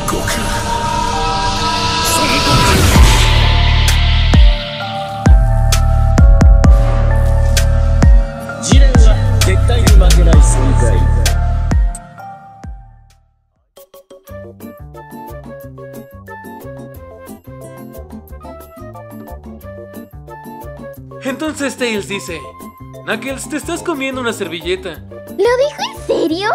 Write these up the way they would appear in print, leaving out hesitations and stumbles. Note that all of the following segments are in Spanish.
Entonces Tails dice: Knuckles, te estás comiendo una servilleta. ¿Lo dijo en serio?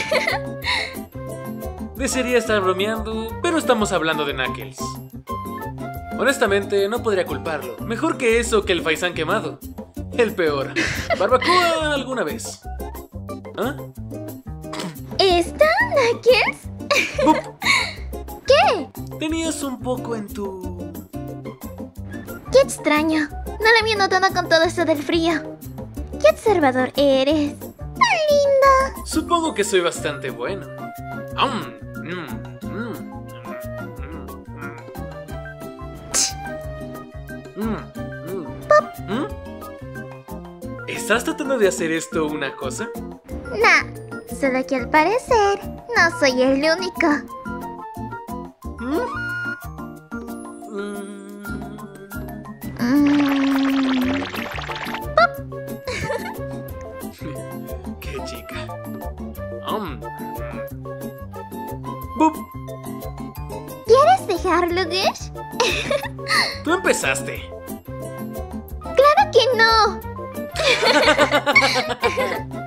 Desearía estar bromeando, pero estamos hablando de Knuckles. Honestamente, no podría culparlo. Mejor que eso que el faisán quemado. El peor. Barbacoa alguna vez. ¿Ah? ¿Esto, Knuckles? ¿Qué? Tenías un poco en tu... Qué extraño. No lo había notado con todo esto del frío. Qué observador eres. ¡Tan lindo! Supongo que soy bastante bueno. ¿Estás tratando de hacer esto una cosa? No, solo que al parecer no soy el único. ¡Qué chica! ¡Bup! ¿Quieres dejarlo, Gush? ¡Tú empezaste! ¡Claro que no!